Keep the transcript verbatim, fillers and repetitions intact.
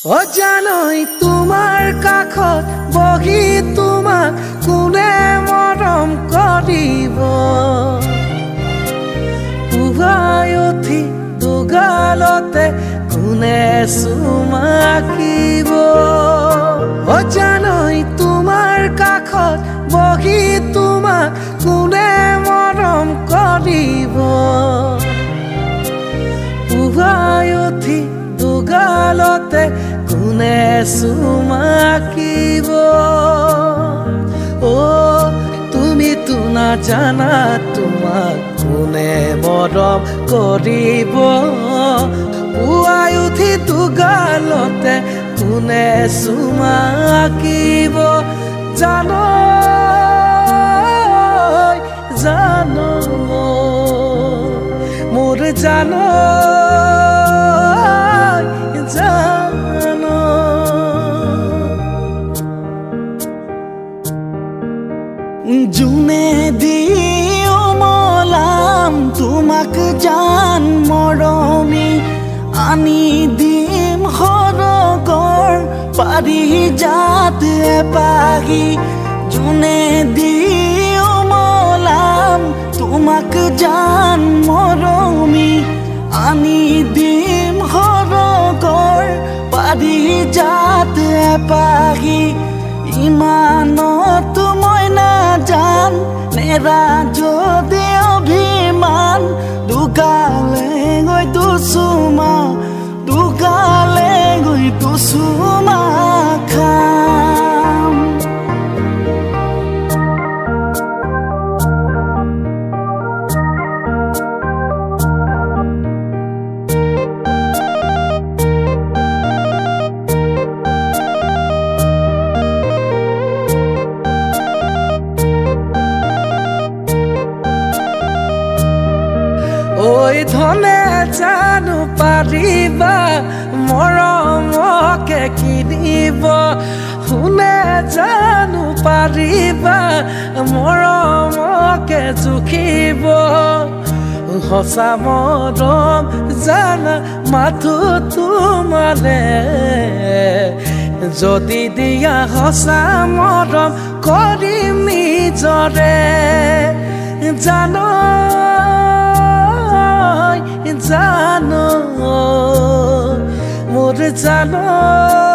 অজানই তোমাৰ কাষত বহি তোমাক কোনে মৰম কৰিব পুৱাই উঠি দুগালতে কোনে চুমাকিব অজানই তোমাৰ কাষত বহি তোমাক কোনে মৰম কৰিব পুৱাই উঠি দুগালতে কোনে চুমাকিব ও তুমি তো নাজানা তোমাক কোনে মৰম কৰিব পুৱাই উঠি দুগালতে কোনে চুমাকিব জানো জানো মোৰ জানো জুনে দিও মলাম তোমাক জান মৰমি আনি দিম সৰগৰ পাৰি জাত পাহি জুনে দিও মলাম তোমাক জান মৰমি আনি দিম সৰগৰ পাৰি জাত পাহি ইমানত মই নাজান নেৰা যদি অভিমান দুগালে গৈ দুচুমা দুগালে গৈ দুচুমা খাম ঐ ধনে জানো পাৰিবা মৰমকে কিনিব শুনে জানো পাৰিবা মৰমকে জুখিব সঁচা মৰম জানা মাথো তোমালে যদি দিয়া সঁচা মৰম কৰিম নিজৰে জানো জানো মোৰ জানো